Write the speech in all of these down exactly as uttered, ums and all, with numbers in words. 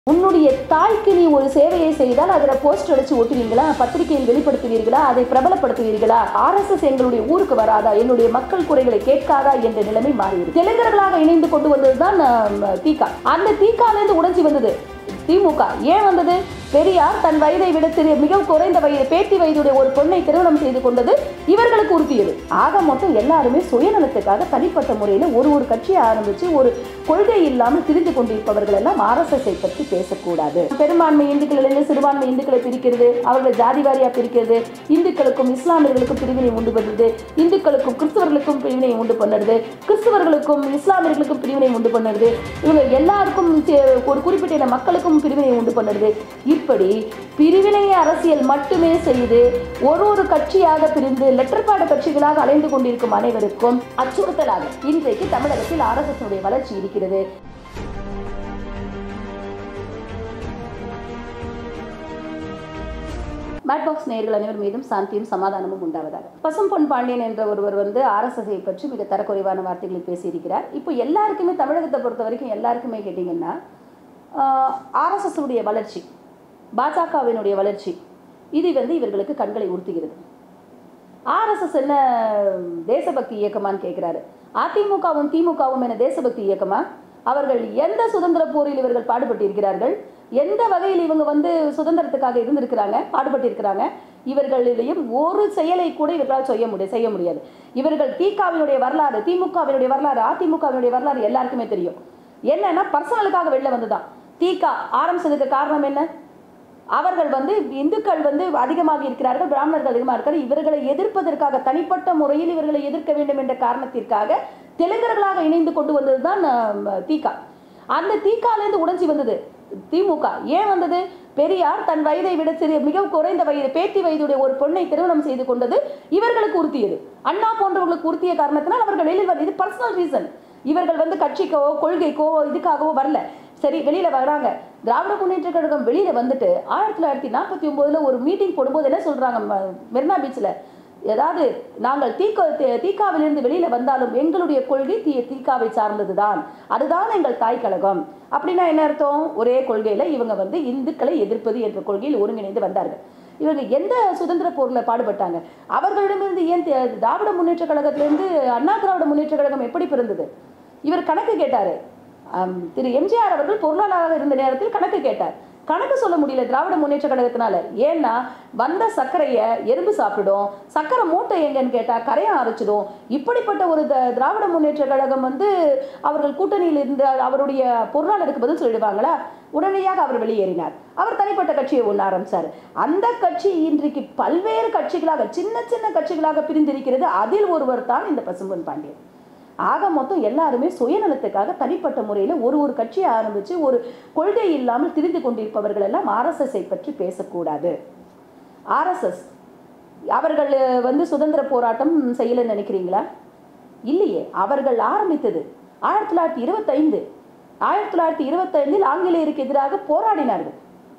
உன்னுடைய தாய்க்கு நீ ஒரு சேவையை செய்தால் அதில் போஸ்ட் அடிச்சு ஒட்டுவீங்களா, பத்திரிகையில் வெளிப்படுத்துவீர்களா, அதை பிரபலப்படுத்துவீர்களா? ஆர்எஸ்எஸ் எங்களுடைய ஊருக்கு வராதா, என்னுடைய மக்கள் குறைகளை கேட்காதா என்ற நிலைமை மாறிவிடும். தெலுங்கர்களாக இணைந்து கொண்டு வந்ததுதான் தீகா. அந்த தீகாலேருந்து உடைஞ்சி வந்தது திமுக. ஏன் வந்தது? பெரியார் தன் வயதை விட சிறிய மிக குறைந்த வயது பேத்தி வயதுடைய ஒரு பொண்ணை திருமணம் செய்து கொண்டது இவர்களுக்கு உறுத்தியது. ஆக மொத்தம் எல்லாருமே சுயநலத்துக்காக தனிப்பட்ட முறையில் ஒரு ஒரு கட்சியை ஆரம்பிச்சு ஒரு கொள்கை இல்லாமல் திரிந்து கொண்டிருப்பவர்கள் எல்லாம் ஆர்எஸ்எஸ்ஐ பற்றி பேசக்கூடாது. பெரும்பான்மை இந்துக்களிலிருந்து சிறுபான்மை இந்துக்களை பிரிக்கிறது, அவர்களை ஜாதி வாரியா பிரிக்கிறது, இந்துக்களுக்கும் இஸ்லாமியர்களுக்கும் பிரிவினை உண்டு பண்ணுறது, இந்துக்களுக்கும் கிறிஸ்தவர்களுக்கும் பிரிவினை உண்டு பண்ணுறது, கிறிஸ்தவர்களுக்கும் இஸ்லாமியர்களுக்கும் பிரிவினை உண்டு பண்ணுறது, இவங்க எல்லாருக்கும் ஒரு குறிப்பிட்ட மக்களுக்கும் பிரிவினை உண்டு பண்ணுறது. இப்படி பிரிவினை அரசியல் மட்டுமே செய்து ஒரு ஒரு கட்சியாக பிரிந்து லெட்டர்பாடு கட்சிகளாக அலைந்து கொண்டிருக்கும் அனைவருக்கும் அச்சுறுத்தலாக இன்றைக்கு தமிழகத்தில் ஆர்எஸ்எஸ் வளர்ச்சி இருக்கிறது. மேட்பாக்ஸ் நேயர்கள் அனைவர் மீதும் சாந்தியும் சமாதானமும் உண்டாவதாக. பசும்பொன் பாண்டியன் என்ற ஒருவர் வந்து ஆர்எஸ்எஸ்ஐ பற்றி மிக தரக்குறைவான வார்த்தைகளில் பேசியிருக்கிறார். இப்போ எல்லாருக்குமே தமிழகத்தை பொறுத்த வரைக்கும் எல்லாருக்குமே கேட்டிங்கன்னா ஆர்எஸ்எஸ் உடைய வளர்ச்சி, பாஜகவினுடைய வளர்ச்சி, இது வந்து இவர்களுக்கு கண்களை உறுத்துகிறது. ஆர்எஸ்எஸ் என்ன தேசபக்தி இயக்கமான்னு கேட்கிறாரு. அதிமுகவும் திமுகவும் என்ன தேசபக்தி இயக்கமா? அவர்கள் எந்த சுதந்திர போரில் இவர்கள் பாடுபட்டிருக்கிறார்கள்? எந்த வகையில் இவங்க வந்து சுதந்திரத்துக்காக இருந்திருக்கிறாங்க, பாடுபட்டிருக்கிறாங்க? இவர்களிடையும் ஒரு செயலை கூட இவர்களால் செய்ய முடியாது செய்ய முடியாது இவர்கள் தீகாவினுடைய வரலாறு, திமுகவினுடைய வரலாறு, அதிமுகவினுடைய வரலாறு எல்லாருக்குமே தெரியும். என்னன்னா பர்சனலுக்காக வெளில வந்துதான் தீகா ஆரம்பிச்சதுக்கு காரணம் என்ன? அவர்கள் வந்து இந்துக்கள் வந்து அதிகமாக இருக்கிறார்கள், பிராமணர்கள் அதிகமாக இருக்கிறார்கள், இவர்களை எதிர்ப்பதற்காக தனிப்பட்ட முறையில் இவர்களை எதிர்க்க வேண்டும் என்ற காரணத்திற்காக தெலுங்கர்களாக இணைந்து கொண்டு வந்ததுதான் தீகா. அந்த தீகாலேருந்து உடைஞ்சி வந்தது திமுக. ஏன் வந்தது? பெரியார் தன் வயதை விட சிறிய மிக குறைந்த வயது பேத்தி வயதுடைய ஒரு பொண்ணை திருமணம் செய்து கொண்டது இவர்களுக்கு உறுத்தியது. அண்ணா போன்றவர்களுக்கு உறுத்திய காரணத்தினால் அவர்கள் வெளியில் வந்து, இது பர்சனல் ரீசன். இவர்கள் வந்து கட்சிக்கோ கொள்கைக்கோ இதுக்காகவோ வரல. சரி, வெளியில வராங்க. திராவிட முன்னேற்ற கழகம் வெளியில வந்துட்டு ஆயிரத்தி தொள்ளாயிரத்தி நாற்பத்தி ஒன்பதுல ஒரு மீட்டிங் போடும்போது என்ன சொல்றாங்க மெரினா பீச்ல, ஏதாவது நாங்கள் தீகா தீகாவிலிருந்து வெளியில வந்தாலும் எங்களுடைய கொள்கை தீ தீகாவை சார்ந்ததுதான், அதுதான் எங்கள் தாய் கழகம். அப்படின்னா என்ன அர்த்தம்? ஒரே கொள்கையில இவங்க வந்து இந்துக்களை எதிர்ப்பது என்ற கொள்கையில் ஒருங்கிணைந்து வந்தார்கள். இவங்க எந்த சுதந்திர போரில் பாடுபட்டாங்க? அவர்களிடமிருந்து ஏன் திராவிட முன்னேற்ற கழகத்திலிருந்து அண்ணா திராவிட முன்னேற்ற கழகம் எப்படி பிறந்தது? இவர் கணக்கு கேட்டாரு. திரு எம்ஜிஆர் அவர்கள் பொருளாளராக இருந்த நேரத்தில் கணக்கு கேட்டார். கணக்கு சொல்ல முடியல திராவிட முன்னேற்ற கழகத்தினால. ஏன்னா வந்த சர்க்கரையை எறும்பு சாப்பிடும், சர்க்கரை மூட்டை எங்கன்னு கேட்டா கரையை அரைச்சிடும். இப்படிப்பட்ட ஒரு திராவிட முன்னேற்ற கழகம் வந்து அவர்கள் கூட்டணியில் இருந்த அவருடைய பொருளாளருக்கு பதில் சொல்லிடுவாங்களா? உடனடியாக அவர் வெளியேறினார். அவர் தனிப்பட்ட கட்சியை ஒன்று ஆரம்பிச்சார். அந்த கட்சி இன்றைக்கு பல்வேறு கட்சிகளாக சின்ன சின்ன கட்சிகளாக பிரிந்திருக்கிறது. அதில் ஒருவர் தான் இந்த பசும்பொன் பாண்டியன். ஆக மொத்தம் எல்லாருமே சுயநலத்துக்காக தனிப்பட்ட முறையில் ஒரு ஒரு கட்சியை ஆரம்பித்து ஒரு கொள்கை இல்லாமல் திரிந்து கொண்டிருப்பவர்கள் எல்லாம் ஆர்எஸ்எஸ்ஐ பற்றி பேசக்கூடாது. ஆர்எஸ்எஸ் அவர்கள் வந்து சுதந்திர போராட்டம் செய்யலன்னு நினைக்கிறீங்களா? இல்லையே. அவர்கள் ஆரம்பித்தது ஆயிரத்தி தொள்ளாயிரத்தி இருபத்தைந்து ஆயிரத்தி தொள்ளாயிரத்தி இருபத்தைந்தில் ஆங்கிலேயருக்கு எதிராக போராடினார்கள்.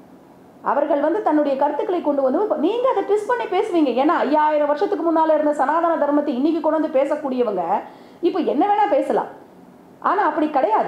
அவர்கள் வந்து தன்னுடைய கருத்துக்களை கொண்டு வந்து நீங்க அதை ட்விஸ்ட் பண்ணி பேசுவீங்க. ஏன்னா ஐயாயிரம் வருஷத்துக்கு முன்னால இருந்த சனாதன தர்மத்தை இன்னைக்கு கொண்டு வந்து பேசக்கூடியவங்க இப்போ என்ன வேணா பேசலாம். ஆனா அப்படி கிடையாது.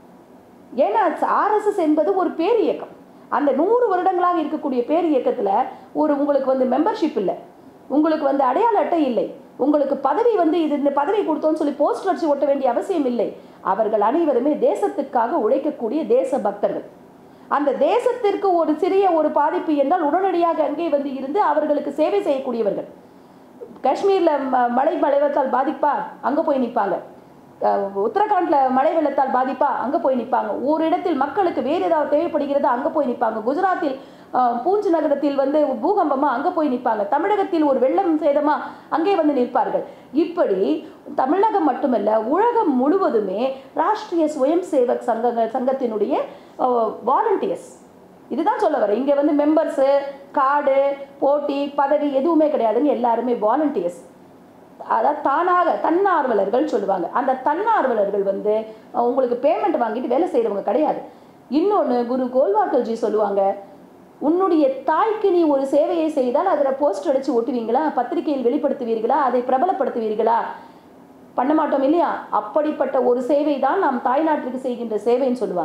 ஏன்னா ஆர்எஸ்எஸ் என்பது ஒரு பேர் இயக்கம். அந்த நூறு வருடங்களாக இருக்கக்கூடிய பேர் இயக்கத்துல ஒரு உங்களுக்கு வந்து மெம்பர்ஷிப் இல்லை, உங்களுக்கு வந்து அடையாள அட்டை இல்லை, உங்களுக்கு பதவி வந்து இது இந்த பதவி கொடுத்தோன்னு சொல்லி போஸ்டர் அடிச்சு ஒட்ட வேண்டிய அவசியம் இல்லை. அவர்கள் அனைவருமே தேசத்துக்காக உழைக்கக்கூடிய தேச பக்தர்கள். அந்த தேசத்திற்கு ஒரு சிறிய ஒரு பாதிப்பு என்றால் உடனடியாக அங்கே வந்து இருந்து அவர்களுக்கு சேவை செய்யக்கூடியவர்கள். காஷ்மீர்ல மழை வெள்ளத்தால் பாதிப்பா அங்க போய் நிற்பாங்க. உத்தரகாண்ட்ல மழை வெள்ளத்தால் பாதிப்பா அங்க போய் நிற்பாங்க. ஒரு இடத்தில் மக்களுக்கு வேறு ஏதாவது தேவைப்படுகிறதா அங்க போய் நிற்பாங்க. குஜராத்தில் பூஞ்ச் நகரத்தில் வந்து பூகம்பமா அங்க போய் நிற்பாங்க. தமிழகத்தில் ஒரு வெள்ளம் சேதமா அங்கே வந்து நிற்பார்கள். இப்படி தமிழகம் மட்டுமல்ல உலகம் முழுவதுமே ராஷ்டிரிய சுயம் சேவக் சங்க சங்கத்தினுடைய வாலண்டியர்ஸ். இதுதான் சொல்ல வர. இங்க வந்து மெம்பர்ஸு கார்டு போட்டி பதவி எதுவுமே கிடையாதுன்னு எல்லாருமே வாலண்டியர்ஸ். அதாவது தானாக தன்னார்வலர்கள் சொல்லுவாங்க. அந்த தன்னார்வலர்கள் வந்து உங்களுக்கு பேமெண்ட் வாங்கிட்டு வேலை செய்யறவங்க கிடையாது. இன்னொன்று குரு கோல்வாக்கல்ஜி சொல்லுவாங்க, உன்னுடைய தாய்க்கு நீ ஒரு சேவையை செய்தால் அதில் போஸ்ட் அடிச்சு ஒட்டுவீங்களா, பத்திரிகையில் வெளிப்படுத்துவீர்களா, அதை பிரபலப்படுத்துவீர்களா? பண்ண மாட்டோம் இல்லையா? அப்படிப்பட்ட ஒரு சேவை தான் நாம் தாய்நாட்டிற்கு செய்கின்ற சேவைன்னு சொல்லுவாங்க.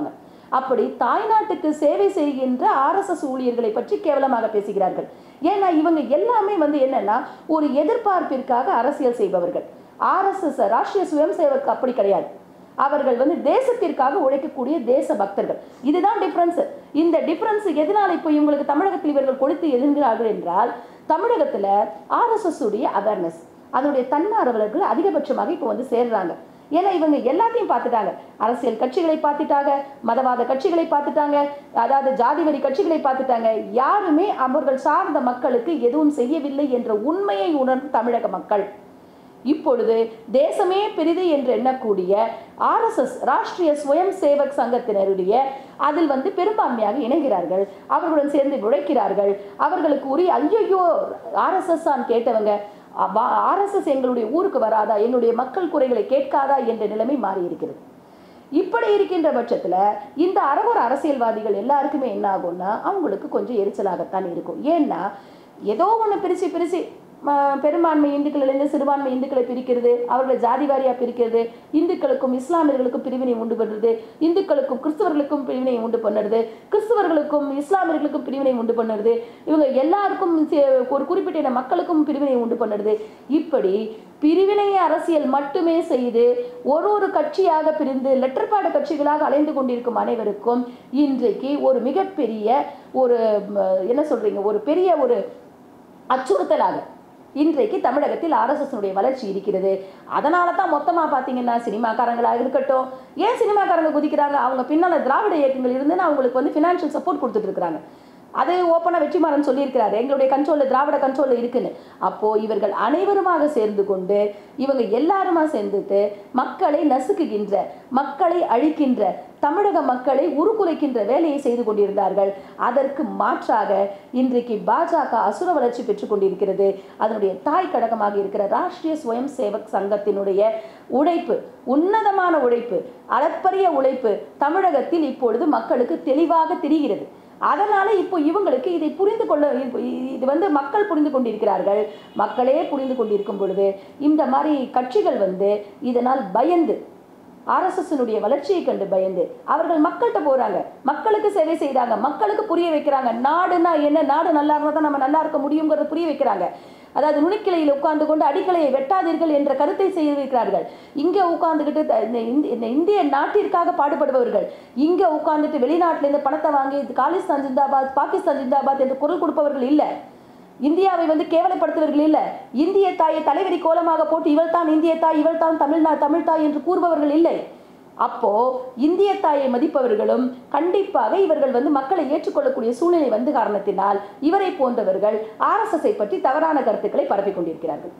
அப்படி தாய்நாட்டுக்கு சேவை செய்கின்ற ஆர்எஸ்எஸ் ஊழியர்களை பற்றி கேவலமாக பேசுகிறார்கள். ஏன்னா இவங்க எல்லாமே வந்து என்னன்னா ஒரு எதிர்பார்ப்பிற்காக அரசியல் செய்பவர்கள். ஆர்எஸ்எஸ் ராஷ்டிரிய சுயம் சேவக் அப்படி கிடையாது. அவர்கள் வந்து தேசத்திற்காக உழைக்கக்கூடிய தேச பக்தர்கள். இதுதான் டிஃபரன்ஸ். இந்த டிஃபரன்ஸ் எதனால இப்போ இவங்களுக்கு தமிழகத்தில் இவர்கள் கொடுத்து எதிர்கிறார்கள் என்றால், தமிழகத்துல ஆர்எஸ்எஸ் உடைய அவேர்னஸ், அதனுடைய தன்னார்வலர்கள் அதிகபட்சமாக இப்போ வந்து சேர்றாங்க. ஏன்னா இவங்க எல்லாத்தையும் பார்த்துட்டாங்க. அரசியல் கட்சிகளை பார்த்துட்டாங்க, மதவாத கட்சிகளை பார்த்துட்டாங்க, அதாவது ஜாதி வரி கட்சிகளை பார்த்துட்டாங்க. யாருமே அவர்கள் சார்ந்த மக்களுக்கு எதுவும் செய்யவில்லை என்ற உண்மையை உணர்ந்த தமிழக மக்கள் இப்பொழுது தேசமே பெரிது என்று எண்ணக்கூடிய ஆர்எஸ்எஸ் ராஷ்டிரிய சுயம் சேவக் சங்கத்தினருடைய அதில் வந்து பெரும்பான்மையாக இணைகிறார்கள். அவர்களுடன் சேர்ந்து உழைக்கிறார்கள். அவர்களுக்கு உரிய ஐயோ ஆர்எஸ்எஸ் ஆன் கேட்டவங்க ஆர்எஸ்எஸ் எங்களுடைய ஊருக்கு வராதா, எங்களுடைய மக்கள் குறைகளை கேட்காதா என்ற நிலைமை மாறி இருக்கிறது. இப்படி இருக்கின்ற பட்சத்தில் இந்த அறகுற அரசியல்வாதிகள் எல்லாருக்குமே என்ன ஆகும்னா அவங்களுக்கு கொஞ்சம் எரிச்சலாகத்தான் இருக்கும். ஏன்னா ஏதோ ஒன்று பிரித்து பிரித்து பெரும்பான்மை இந்துக்களிலிருந்து சிறுபான்மை இந்துக்களை பிரிக்கிறது, அவர்களை ஜாதி வாரியாக பிரிக்கிறது, இந்துக்களுக்கும் இஸ்லாமியர்களுக்கும் பிரிவினை உண்டு பண்ணுறது, இந்துக்களுக்கும் கிறிஸ்தவர்களுக்கும் பிரிவினை உண்டு பண்ணுறது, கிறிஸ்தவர்களுக்கும் இஸ்லாமியர்களுக்கும் பிரிவினை உண்டு பண்ணுறது, இவங்க எல்லாருக்கும் ஒரு குறிப்பிட்ட மக்களுக்கும் பிரிவினை உண்டு பண்ணுறது. இப்படி பிரிவினை அரசியல் மட்டுமே செய்து ஒரு ஒரு கட்சியாக பிரிந்து லெட்டர் பேட் கட்சிகளாக அலைந்து கொண்டிருக்கும் அனைவருக்கும் இன்றைக்கு ஒரு மிகப்பெரிய ஒரு என்ன சொல்றீங்க ஒரு பெரிய ஒரு அச்சுறுத்தலாக இன்றைக்கு தமிழகத்தில் ஆர்எஸ்எஸ் வளர்ச்சி இருக்கிறது. அதனால தான் மொத்தமாக பார்த்தீங்கன்னா சினிமாக்காரங்களாக இருக்கட்டும், ஏன் சினிமாக்காரங்க குதிக்கிறாங்க, அவங்க பின்னால் திராவிட இயக்கங்கள் இருந்துன்னு அவங்களுக்கு வந்து ஃபினான்ஷியல் சப்போர்ட் கொடுத்துட்டு இருக்கிறாங்க. அது ஓப்பனாக வெற்றிமாறன் சொல்லியிருக்கிறாரு, எங்களுடைய கண்ட்ரோலில் திராவிட கண்ட்ரோலில் இருக்குன்னு. அப்போது இவர்கள் அனைவருமாக சேர்ந்து கொண்டு இவங்க எல்லாருமா சேர்ந்துட்டு மக்களை நசுக்குகின்ற, மக்களை அழிக்கின்ற, தமிழக மக்களை உருக்குலைக்கின்ற வேலையை செய்து கொண்டிருந்தார்கள். அதற்கு மாற்றாக இன்றைக்கு பாஜக அசுர வளர்ச்சி பெற்றுக் கொண்டிருக்கிறது. அதனுடைய தாய் கழகமாக இருக்கிற ராஷ்டிரிய சுயம் சேவக் சங்கத்தினுடைய உழைப்பு, உன்னதமான உழைப்பு, அளப்பரிய உழைப்பு தமிழகத்தில் இப்பொழுது மக்களுக்கு தெளிவாக தெரிகிறது. அதனால இப்போ இவங்களுக்கு இதை புரிந்து கொள்ள இது வந்து மக்கள் புரிந்து கொண்டிருக்கிறார்கள். மக்களே புரிந்து கொண்டிருக்கும் பொழுது இந்த மாதிரி கட்சிகள் வந்து இதனால் பயந்து ஆர்எஸ்எஸ்னுடைய வளர்ச்சியை கண்டு பயந்து அவர்கள் மக்கள்கிட்ட போறாங்க, மக்களுக்கு சேவை செய்கிறாங்க, மக்களுக்கு புரிய வைக்கிறாங்க. நாடுனா என்ன, நாடு நல்லா இருந்தால் தான் நம்ம நல்லா இருக்க முடியுங்கிறத புரிய வைக்கிறாங்க. அதாவது நுனிக்கிளையில் உட்கார்ந்து கொண்டு அடிக்கலையை வெட்டாதீர்கள் என்ற கருத்தை செய்திருக்கிறார்கள். இங்கே உட்கார்ந்துக்கிட்டு இந்த இந்திய நாட்டிற்காக பாடுபடுபவர்கள் இங்கே உட்கார்ந்துட்டு வெளிநாட்டிலேருந்து பணத்தை வாங்கி காலிஸ்தான் ஜிந்தாபாத், பாகிஸ்தான் ஜிந்தாபாத் என்று குரல் கொடுப்பவர்கள் இல்லை. இந்தியாவை வந்து கேவலப்படுத்துவர்கள் இல்லை. இந்திய தாயை தலைவரி கோலமாக போட்டு இவள் தான் இந்திய தாய், இவள் தான் தமிழ்நா தமிழ் தாய் என்று கூறுபவர்கள் இல்லை. அப்போ இந்திய தாயை மதிப்பவர்களும் கண்டிப்பாக இவர்கள் வந்து மக்களை ஏற்றுக்கொள்ளக்கூடிய சூழ்நிலை வந்து காரணத்தினால் இவரை போன்றவர்கள் ஆர்எஸ்எஸ்ஐ பற்றி தவறான கருத்துக்களை பரப்பிக் கொண்டிருக்கிறார்கள்.